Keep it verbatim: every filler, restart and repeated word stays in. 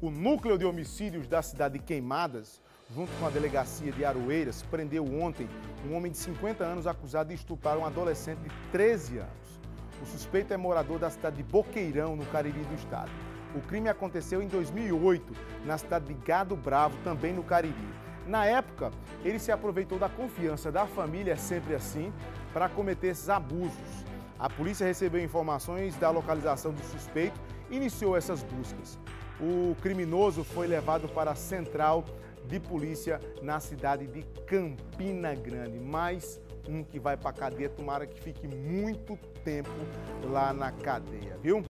O núcleo de homicídios da cidade de Queimadas, junto com a delegacia de Aroeiras, prendeu ontem um homem de cinquenta anos acusado de estuprar um adolescente de treze anos. O suspeito é morador da cidade de Boqueirão, no Cariri do estado. O crime aconteceu em dois mil e oito, na cidade de Gado Bravo, também no Cariri. Na época, ele se aproveitou da confiança da família, sempre assim, para cometer esses abusos. A polícia recebeu informações da localização do suspeito e iniciou essas buscas. O criminoso foi levado para a central de polícia na cidade de Campina Grande. Mais um que vai para a cadeia, tomara que fique muito tempo lá na cadeia, viu?